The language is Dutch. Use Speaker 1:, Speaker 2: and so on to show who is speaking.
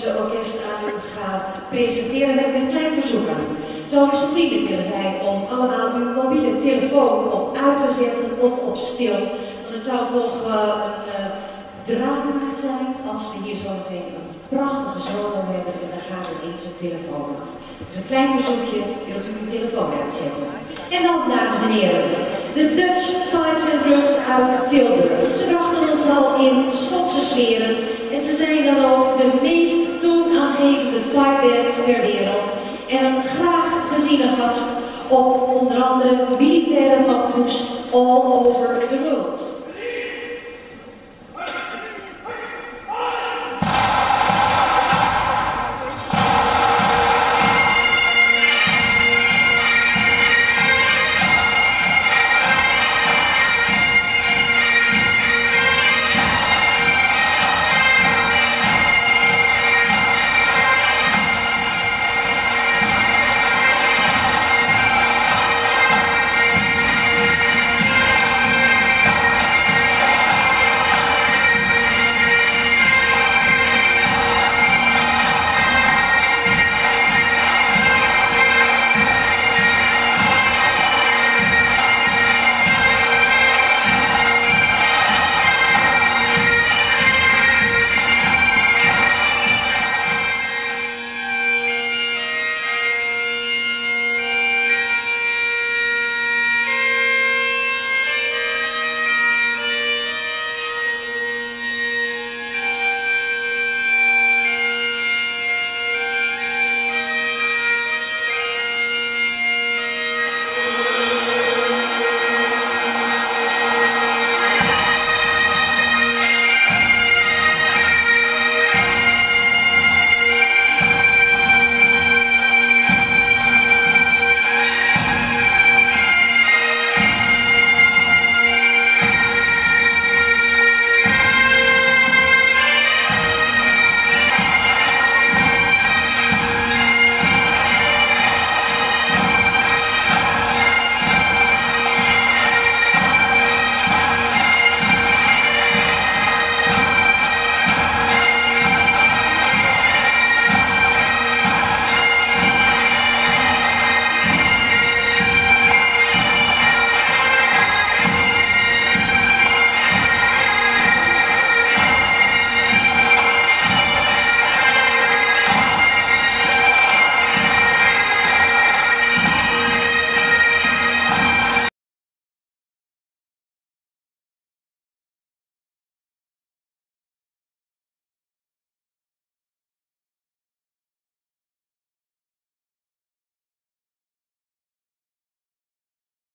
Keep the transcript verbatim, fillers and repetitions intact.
Speaker 1: Symfonische Orkest aan u ga presenteren, heb ik een klein verzoek aan u. Zou u zo vriendelijk willen zijn om allemaal uw mobiele telefoon op uit te zetten of op stil? Want het zou toch uh, een uh, drama zijn als we hier zo meteen een prachtige solo hebben en daar gaat ineens een telefoon af. Dus een klein verzoekje, wilt u uw telefoon uitzetten. En dan, dames en heren, de Dutch Pipes and Drums uit Tilburg. Ze brachten ons al in Schotse sferen en ze zijn dan ook de meest toonaangevende pipeband ter wereld. En een graag geziene gast op onder andere militaire tattoos all over the world.